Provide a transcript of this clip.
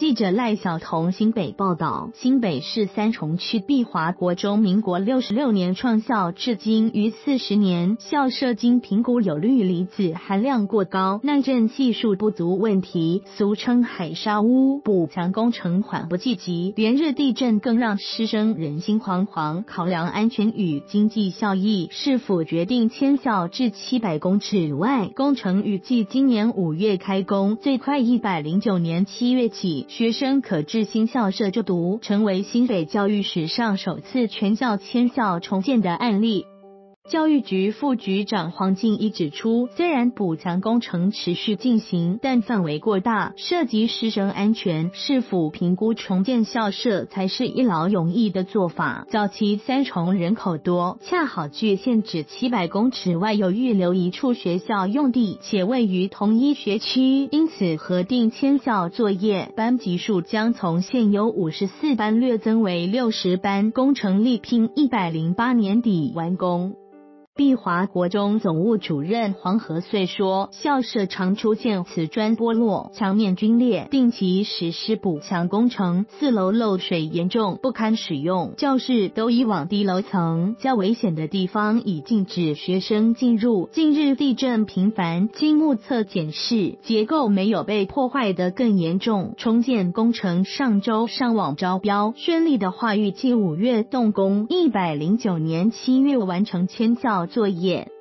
记者赖晓彤新北报道，新北市三重区碧华国中民国66年创校至今逾40年，校舍经评估有氯离子含量过高、耐震系数不足问题，俗称海沙屋，补强工程缓不济急，连日地震更让师生人心惶惶。考量安全与经济效益，市府决定迁校至700公尺外，工程预计今年5月开工，最快109年7月起，学生可至新校舍就读，成为新北教育史上首次全校迁校重建的案例。教育局副局长黄敬一指出，虽然补强工程持续进行，但范围过大，涉及师生安全，市府评估重建校舍才是一劳永逸的做法。早期三重人口多，恰好距县址700公尺外有预留一处学校用地，且位于同一学区，因此核定迁校作业，班级数将从现有54班略增为60班，工程力拼108年底完工。碧华国中总务主任黄和穗说，校舍常出现瓷砖剥落、墙面龟裂，定期实施补强工程，4楼漏水严重，不堪使用，教室都移往低楼层，较危险的地方已禁止学生进入。近日地震频繁，经目测检视，结构没有被破坏得更严重。重建工程上周上网招标，顺利的话预计5月动工，109年7月完成迁校作业。